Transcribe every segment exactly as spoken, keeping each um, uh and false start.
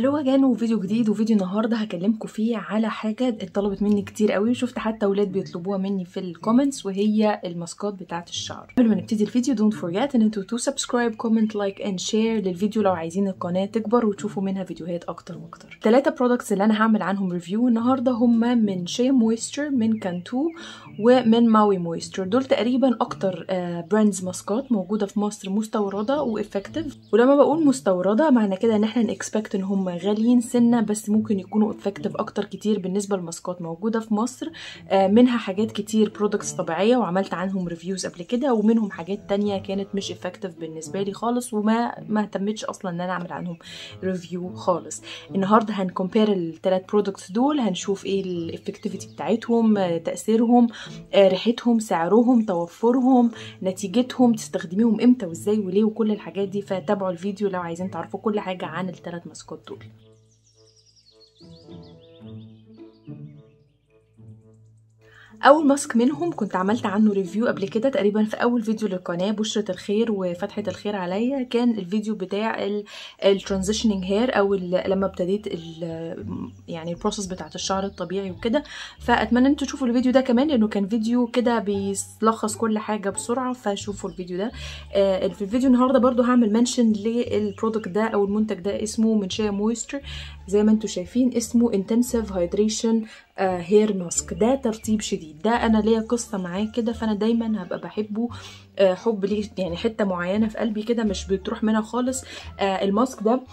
هلو جانو فيديو جديد وفيديو النهارده هكلمكم فيه على حاجه اتطلبت مني كتير قوي، وشفت حتى اولاد بيطلبوها مني في الكومنتس، وهي الماسكات بتاعه الشعر. قبل ما نبتدي الفيديو دونت فورجيت ان انتوا تو سبسكرايب كومنت لايك اند شير للفيديو لو عايزين القناه تكبر وتشوفوا منها فيديوهات اكتر واكتر. ثلاثه برودكتس اللي انا هعمل عنهم ريفيو النهارده هما من شيا مويستر، من كانتو، ومن ماوي مويستر. دول تقريبا اكتر براندز ماسكات موجوده في مصر مستورده وافكتيف. ولما بقول مستورده معنى كده ان احنا نكسبكت ان هم غاليين سنه، بس ممكن يكونوا افكتيف اكتر كتير بالنسبه لماسكات موجوده في مصر. منها حاجات كتير برودكتس طبيعيه وعملت عنهم ريفيوز قبل كده، ومنهم حاجات تانية كانت مش افكتيف بالنسبه لي خالص، وما ما اهتمتش اصلا ان انا اعمل عنهم ريفيو خالص. النهارده هنكمبير الثلاث برودكتس دول، هنشوف ايه الافكتيفيتي بتاعتهم، تاثيرهم، ريحتهم، سعرهم، توفرهم، نتيجتهم، تستخدميهم امتى وازاي وليه، وكل الحاجات دي. فتابعوا الفيديو لو عايزين تعرفوا كل حاجه عن الثلاث ماسكات دول. اول ماسك منهم كنت عملت عنه ريفيو قبل كده تقريبا في اول فيديو للقناه، بشرة الخير وفتحة الخير عليا. كان الفيديو بتاع الترانزيشنينج هير، او لما ابتديت يعني البروسس بتاعت الشعر الطبيعي وكده. فاتمنى انتوا تشوفوا الفيديو ده كمان، لانه كان فيديو كده بيلخص كل حاجه بسرعه، فشوفوا الفيديو ده. في الفيديو النهارده برضو هعمل منشن للبرودكت ده او المنتج ده، اسمه من شيا مويستر زي ما انتوا شايفين، اسمه انتنسيف هايدريشن هير ماسك. ده ترطيب شديد، ده انا ليا قصه معاه كده، فانا دايما هبقى بحبه حب ليه، يعني حته معينه في قلبي كده مش بتروح منها خالص. الماسك ده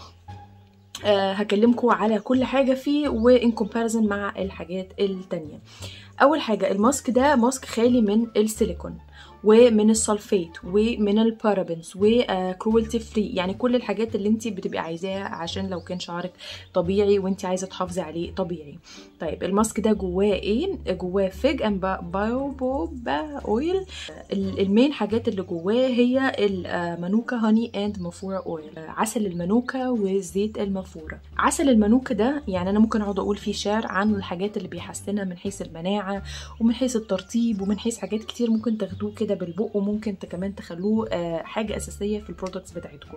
هكلمكم على كل حاجه فيه وان كومباريزن مع الحاجات التانية. اول حاجه، الماسك ده ماسك خالي من السيليكون ومن السلفيت ومن البارابنز وكرويلتي فري، يعني كل الحاجات اللي انت بتبقي عايزاها عشان لو كان شعرك طبيعي وانت عايزه تحافظي عليه طبيعي. طيب الماسك ده جواه ايه؟ جواه فيج اند باوبوبا اويل. المين حاجات اللي جواه هي المانوكا هاني اند مافورا اويل، عسل المانوكا وزيت المافورا. عسل المانوكا ده يعني انا ممكن اقعد اقول فيه شعر عن الحاجات اللي بيحسنها من حيث المناعه ومن حيث الترطيب ومن حيث حاجات كتير، ممكن تاخدوه كده بالبق، وممكن كمان تخلوه حاجه اساسيه في البرودكتس بتاعتكم.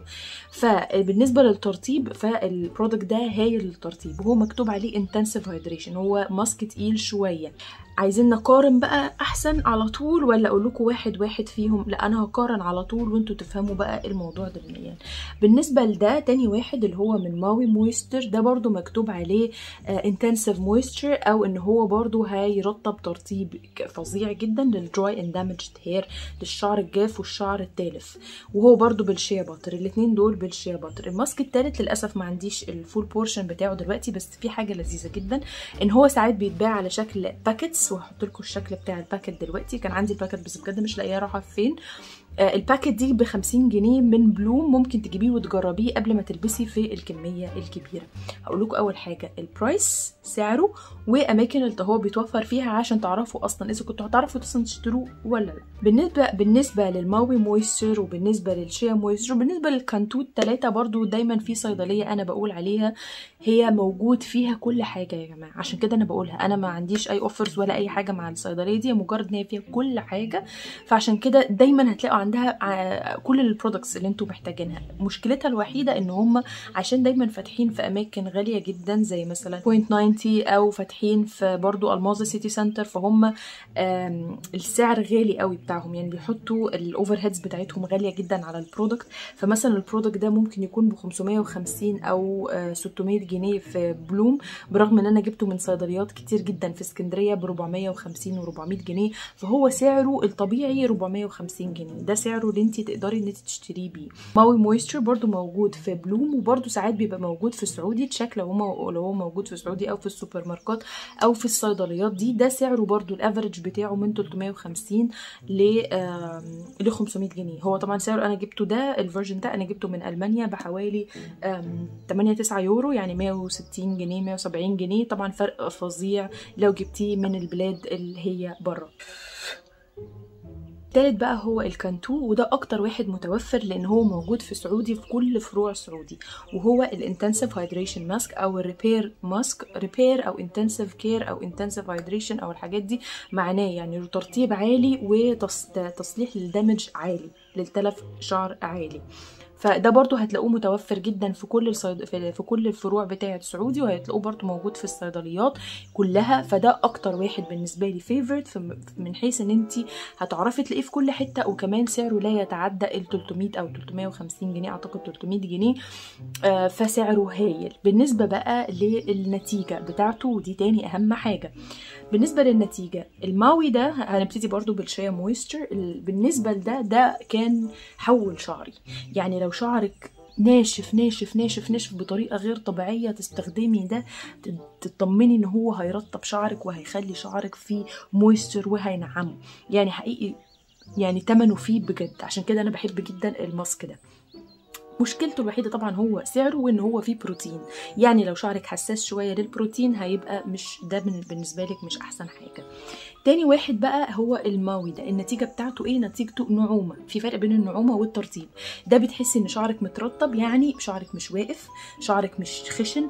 فبالنسبه للترطيب، فالبرودكت ده هايل للترطيب، وهو مكتوب عليه انتنسيف هايدريشن. هو ماسك تقيل شويه. عايزين نقارن بقى احسن على طول ولا اقول لكم واحد واحد فيهم؟ لا، انا هقارن على طول وانتوا تفهموا بقى الموضوع ده منين. بالنسبه لده تاني واحد اللي هو من ماوي مويستر، ده برضو مكتوب عليه انتنسيف مويستر، او ان هو برضو هيرطب ترطيب فظيع جدا للدراي اند دامجد هير، للشعر الجاف والشعر التالف، وهو برضو بالشيا باتر. الاثنين دول بالشيا باتر. الماسك التالت للاسف ما عنديش الفول بورشن بتاعه دلوقتي، بس في حاجه لذيذه جدا ان هو ساعات بيتباع على شكل باكيتس، وهحط لكم الشكل بتاع الباكت دلوقتي. كان عندي الباكت بس بجد مش لاقياه راحه فين. آه الباكت دي ب خمسين جنيه من بلوم، ممكن تجيبيه وتجربيه قبل ما تلبسي في الكميه الكبيره. هقول لكم اول حاجه البرايس، سعره، واماكن اللي هو بيتوفر فيها عشان تعرفوا اصلا اذا كنتوا هتعرفوا اصلا تشتروه ولا لا. بالنسبه بالنسبه للماوي مويستر وبالنسبه للشيا مويستر وبالنسبه للكانتو، الثلاثه برضو دايما في صيدليه انا بقول عليها هي موجود فيها كل حاجه يا جماعه، عشان كده انا بقولها. انا ما عنديش اي اوفرز ولا اي حاجه مع الصيدليه دي، مجرد ان هي فيها كل حاجه، فعشان كده دايما هتلاقوا عندها كل البرودكتس اللي انتوا محتاجينها. مشكلتها الوحيده ان هم عشان دايما فاتحين في اماكن غاليه جدا زي مثلا بوينت تسعين او فاتحين في برضو الماظة سيتي سنتر، فهم السعر غالي قوي بتاعهم، يعني بيحطوا الاوفر هيدز بتاعتهم غاليه جدا على البرودكت. فمثلا البرودكت ده ممكن يكون ب خمسمية وخمسين او ستمية جنيه في بلوم، برغم ان انا جبته من صيدليات كتير جدا في اسكندريه ب اربعمية وخمسين و اربعمية جنيه، فهو سعره الطبيعي اربعمية وخمسين جنيه. ده سعره اللي انت تقدري ان انت تشتريه بيه. ماوي مويستر برضو موجود في بلوم، وبرضو ساعات بيبقى موجود في سعودي تشيك لو هو لو هو موجود في سعودي او في السوبر ماركت او في الصيدليات دي. ده سعره برضو الافريج بتاعه من تلتمية وخمسين ل خمسمية جنيه. هو طبعا سعره انا جبته ده الفيرجن ده انا جبته من المانيا بحوالي تمنية تسعة يورو، يعني مية وستين جنيه مية وسبعين جنيه. طبعا فرق فظيع لو جبتيه من البلاد اللي هي بره. التالت بقى هو الكانتو، وده اكتر واحد متوفر لان هو موجود في سعودي في كل فروع سعودي، وهو الانتنسيف هايدريشن ماسك او الريبير ماسك. ريبير او انتنسيف كير او انتنسيف هايدريشن او الحاجات دي معناه يعني ترطيب عالي وتصليح للدمج عالي، للتلف شعر عالي. فده برضو هتلاقوه متوفر جدا في كل الصيد... في كل الفروع بتاعه سعودي، وهتلاقوه برضو موجود في الصيدليات كلها. فده اكتر واحد بالنسبه لي فيفورت من حيث ان انت هتعرفي تلاقيه في كل حته، وكمان سعره لا يتعدى ال ثلاثمية او ثلاثمية وخمسين جنيه، اعتقد ثلاثمية جنيه. آه فسعره هايل. بالنسبه بقى للنتيجه بتاعته، ودي تاني اهم حاجه بالنسبه للنتيجه، الماوي ده هنبتدي برضو بالشيا مويستر. بالنسبه لده ده كان حول شعري. يعني لو شعرك ناشف ناشف ناشف ناشف بطريقه غير طبيعيه، تستخدمي ده تطمني ان هو هيرطب شعرك وهيخلي شعرك فيه مويستر وهينعمه. يعني حقيقي يعني تمنه فيه بجد. عشان كده انا بحب جدا الماسك ده. مشكلته الوحيده طبعا هو سعره، وان هو فيه بروتين. يعني لو شعرك حساس شويه للبروتين هيبقى مش ده بالنسبه لك مش احسن حاجه. تاني واحد بقى هو الماوي ده. النتيجه بتاعته ايه؟ نتيجته نعومه. في فرق بين النعومه والترطيب. ده بتحسي ان شعرك مترطب، يعني شعرك مش واقف، شعرك مش خشن،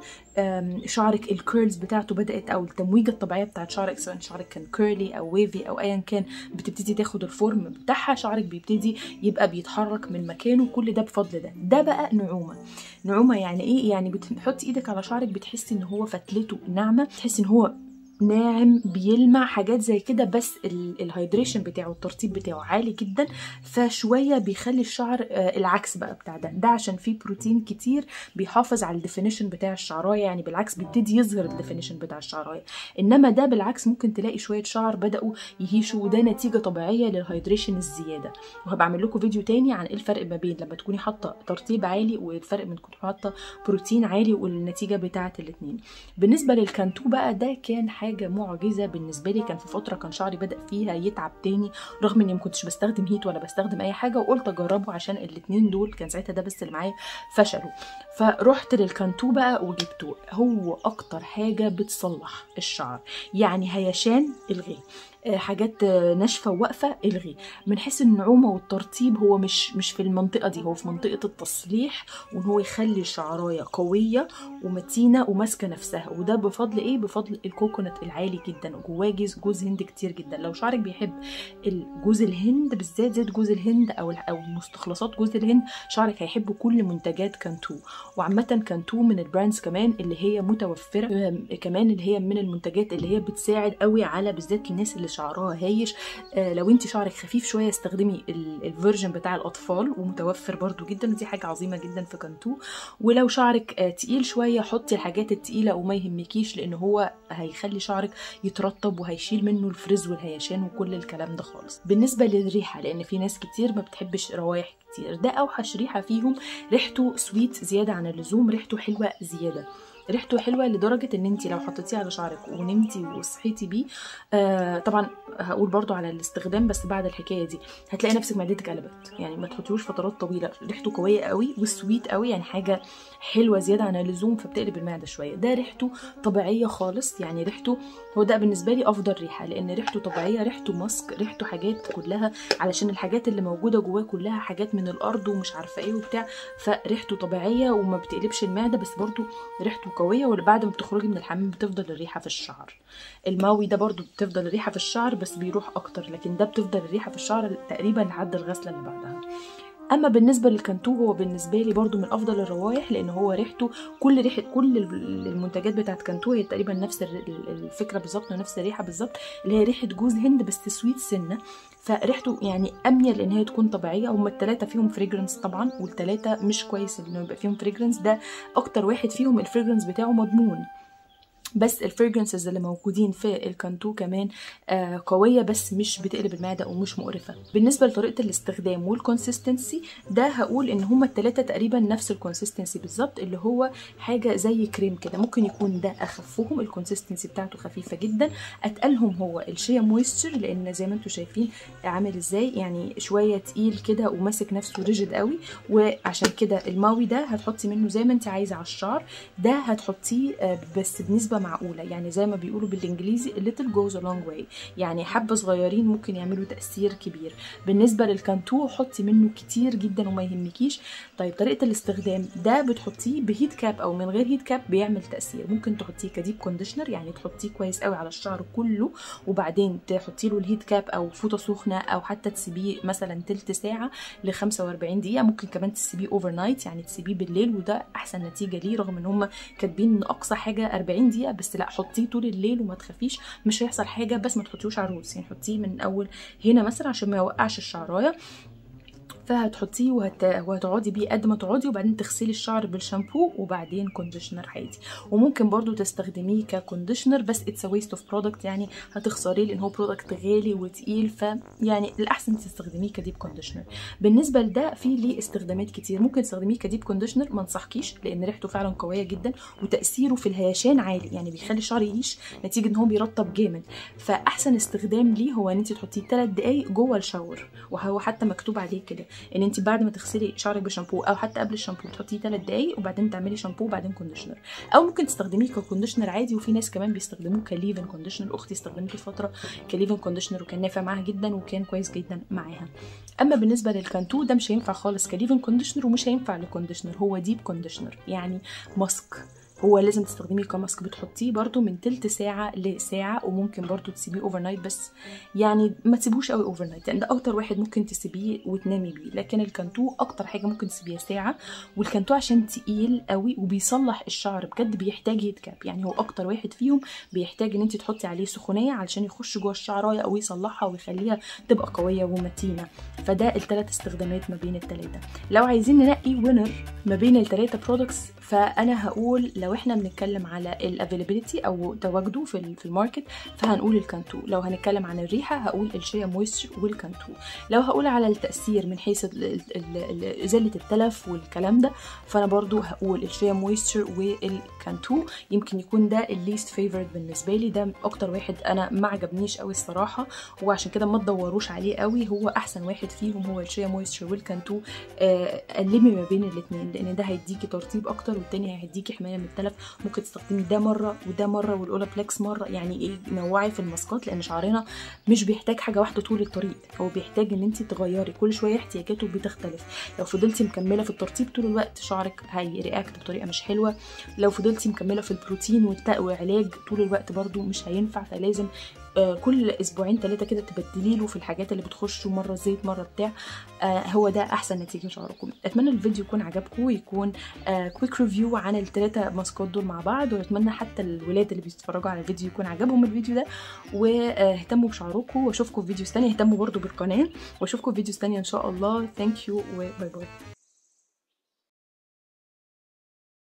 شعرك الكيرلز بتاعته بدات، او التمويجه الطبيعيه بتاعت شعرك، سواء شعرك كان كيرلي او ويفي او ايا كان، بتبتدي تاخد الفورم بتاعها. شعرك بيبتدي يبقى بيتحرك من مكانه. كل ده بفضل ده. ده بقى نعومه. نعومه يعني ايه؟ يعني بتحطي ايدك على شعرك بتحسي ان هو فتلته ناعمه، تحسي ان هو ناعم بيلمع، حاجات زي كده. بس الهيدريشن بتاعه الترطيب بتاعه عالي جدا، فشويه بيخلي الشعر آه العكس بقى بتاع ده. ده عشان فيه بروتين كتير بيحافظ على الديفينيشن بتاع الشعرايه. يعني بالعكس بيبتدي يظهر الديفينيشن بتاع الشعرايه. انما ده بالعكس ممكن تلاقي شويه شعر بداوا يهيشوا، وده نتيجه طبيعيه للهيدريشن الزياده. وهبقى اعمل لكم فيديو تاني عن ايه الفرق ما بين لما تكوني حاطه ترطيب عالي والفرق من تكوني حاطه بروتين عالي، والنتيجه بتاعه الاثنين. بالنسبه للكانتو بقى، ده كان حاجه معجزه بالنسبه لي. كان في فتره كان شعري بدا فيها يتعب تاني، رغم اني ما كنتش بستخدم هيت ولا بستخدم اي حاجه، وقلت اجربه عشان الاثنين دول كان ساعتها ده بس اللي معايا فشلوا. فرحت للكانتو بقى وجبته. هو اكتر حاجه بتصلح الشعر. يعني هيشان الغي، حاجات ناشفه وواقفه الغي. من حيث النعومه والترطيب هو مش مش في المنطقه دي، هو في منطقه التصليح، وان هو يخلي الشعرايه قويه ومتينه وماسكه نفسها. وده بفضل ايه؟ بفضل الكوكونات العالي جدا، وجواه جوز هند كتير جدا. لو شعرك بيحب الجوز الهند بالذات، زيت جوز الهند او او مستخلصات جوز الهند، شعرك هيحب كل منتجات كانتو. وعامه كانتو من البراندز كمان اللي هي متوفره، كمان اللي هي من المنتجات اللي هي بتساعد قوي على بالذات الناس اللي شعرها هايش. آه لو انت شعرك خفيف شويه استخدمي الفيرجن بتاع الاطفال، ومتوفر برضو جدا، ودي حاجه عظيمه جدا في كانتو. ولو شعرك آه تقيل شويه حطي الحاجات التقيله وما يهمكيش، لان هو هيخلي شعرك يترطب وهيشيل منه الفريز والهيشان وكل الكلام ده خالص. بالنسبه للريحه، لان في ناس كتير ما بتحبش روايح كتير، ده اوحش ريحه فيهم. ريحته سويت زياده عن اللزوم، ريحته حلوه زياده. ريحته حلوه لدرجه ان انت لو حطيتيه على شعرك ونمتي وصحيتي بيه، آه طبعا هقول برضو على الاستخدام بس بعد الحكايه دي، هتلاقي نفسك معدتك قلبت. يعني ما تحطيهوش فترات طويله. ريحته قويه قوي وسويت قوي، يعني حاجه حلوه زياده عن اللزوم، فبتقلب المعده شويه. ده ريحته طبيعيه خالص. يعني ريحته هو ده بالنسبه لي افضل ريحه، لان ريحته طبيعيه، ريحته ماسك، ريحته حاجات كلها، علشان الحاجات اللي موجوده جواه كلها حاجات من الارض ومش عارفه ايه وبتاع، فريحته طبيعيه وما بتقلبش المعده، بس برضو ريحته قويه. وبعد ما بتخرجي من الحمام بتفضل الريحه في الشعر. الماوي ده برضو بتفضل الريحه في الشعر بس بيروح اكتر، لكن ده بتفضل الريحه في الشعر تقريبا لحد الغسله اللي بعدها. اما بالنسبه للكانتو هو بالنسبه لي برضو من افضل الروائح، لان هو ريحته كل ريحه كل المنتجات بتاعت كانتو هي تقريبا نفس الفكره بالظبط ونفس الريحه بالظبط، اللي هي ريحه جوز هند بس تسويت سنه. فريحته يعني اميل ان هي تكون طبيعيه. هم الثلاثه فيهم فريجرنس طبعا، والثلاثه مش كويس انه يبقى فيهم فريجرنس. ده اكتر واحد فيهم الفريجرنس بتاعه مضمون، بس الفريجرنسز اللي موجودين في الكانتو كمان آه قويه، بس مش بتقلب المعده ومش مقرفه. بالنسبه لطريقه الاستخدام والكونسيستنسي، ده هقول ان هما الثلاثه تقريبا نفس الكونسيستنسي بالظبط، اللي هو حاجه زي كريم كده. ممكن يكون ده اخفهم، الكونسيستنسي بتاعته خفيفه جدا. اتقلهم هو الشيا مويستر، لان زي ما انتم شايفين عامل ازاي، يعني شويه تقيل كده وماسك نفسه ريجيد قوي. وعشان كده الماوي ده هتحطي منه زي ما انت عايزه على الشعر، ده هتحطيه آه بس بنسبه معقوله، يعني زي ما بيقولوا بالانجليزي little goes a long way، يعني حبه صغيرين ممكن يعملوا تاثير كبير. بالنسبه للكانتو حطي منه كتير جدا وما يهمكيش. طيب طريقه الاستخدام ده بتحطيه بهيت كاب او من غير هيت كاب بيعمل تاثير. ممكن تحطيه كديب كونديشنر، يعني تحطيه كويس قوي على الشعر كله وبعدين تحطي له الهيت كاب او فوطه سخنه، او حتى تسيبيه مثلا تلت ساعه ل خمسة وأربعين دقيقه. ممكن كمان تسيبيه اوفر نايت، يعني تسيبيه بالليل، وده احسن نتيجه ليه، رغم ان هم كاتبين ان اقصى حاجه أربعين دقيقه، بس لا حطيه طول الليل وما تخافيش مش هيحصل حاجه. بس ما تحطيهوش على الروس، يعني حطيه من اول هنا مثلا عشان ما يوقعش الشعرايه. فهتحطيه وهت... وهتقعدي بيه قد ما تقعدي، وبعدين تغسلي الشعر بالشامبو وبعدين كونديشنر عادي. وممكن برضو تستخدميه ككونديشنر، بس اتس ويست اوف برودكت، يعني هتخسريه لان هو برودكت غالي وتقيل، فيعني الاحسن تستخدميه كديب كونديشنر. بالنسبه لده في ليه استخدامات كتير. ممكن تستخدميه كديب كونديشنر، ما انصحكيش لان ريحته فعلا قويه جدا وتاثيره في الهيشان عالي، يعني بيخلي الشعر يعيش نتيجه ان هو بيرطب جامد. فاحسن استخدام ليه هو ان انت تحطيه ثلاث دقائق جوه الشاور، وهو حتى مكتوب عليه كده ان انت بعد ما تغسلي شعرك بشامبو او حتى قبل الشامبو تحطيه ثلاث دقايق وبعدين تعملي شامبو وبعدين كونديشنر. او ممكن تستخدميه ككونديشنر عادي، وفي ناس كمان بيستخدموه كليفن كونديشنر. اختي استخدمته فتره كليفن كونديشنر وكان نافع معاها جدا وكان كويس جدا معاها. اما بالنسبه للكانتو ده مش هينفع خالص كليفن كونديشنر ومش هينفع لكونديشنر، هو ديب كونديشنر يعني ماسك، هو لازم تستخدميه كماسك. بتحطيه برده من تلت ساعه لساعه، وممكن برده تسيبيه اوفر نايت، بس يعني ما تسيبوش قوي اوفر نايت، يعني ده اكتر واحد ممكن تسيبيه وتنامي بيه. لكن الكانتو اكتر حاجه ممكن تسيبيها ساعه، والكانتو عشان تقيل قوي وبيصلح الشعر بجد بيحتاج هيت كاب، يعني هو اكتر واحد فيهم بيحتاج ان انت تحطي عليه سخونيه علشان يخش جوه الشعرايه او يصلحها ويخليها تبقى قويه ومتينه. فده الثلاث استخدامات ما بين الثلاثه. لو عايزين ننقي وينر ما بين الثلاثه برودكتس، فانا هقول لو احنا بنتكلم على الافيلابيلتي او تواجده في في الماركت فهنقول الكانتو. لو هنتكلم عن الريحه هقول الشيا مويستشر والكانتو. لو هقول على التاثير من حيث ازاله التلف والكلام ده، فانا برضو هقول الشيا مويستشر والكانتو. يمكن يكون ده الليست فيفورت بالنسبه لي، ده اكتر واحد انا ما عجبنيش قوي الصراحه، وعشان كده ما تدوروش عليه قوي. هو احسن واحد فيهم هو الشيا مويستشر والكانتو. آه قلمي ما بين الاثنين لان ده هيديكي ترطيب اكتر والتاني هيديكي حمايه من التلف. ممكن تستخدمي ده مره وده مره والاولابلكس مره، يعني ايه نوعي في الماسكات، لان شعرنا مش بيحتاج حاجه واحده طول الطريق، هو بيحتاج ان انت تغيري كل شويه، احتياجاته بتختلف. لو فضلتي مكمله في الترطيب طول الوقت شعرك هيرياكت بطريقه مش حلوه، لو فضلتي مكمله في البروتين والتقوى علاج طول الوقت برده مش هينفع. فلازم آه كل اسبوعين ثلاثه كده تبدلي له في الحاجات اللي بتخش، مره زيت مره بتاع. آه هو ده احسن نتيجه لشعركم. اتمنى الفيديو يكون عجبكم ويكون آه كويك ريفيو عن الثلاثه ماسكات دول مع بعض، واتمنى حتى الولاد اللي بيتفرجوا على الفيديو يكون عجبهم الفيديو ده، واهتموا بشعركم. واشوفكم في فيديوز ثانيه، اهتموا برده بالقناه، واشوفكم في فيديوز ثانيه ان شاء الله. ثانك يو وباي باي.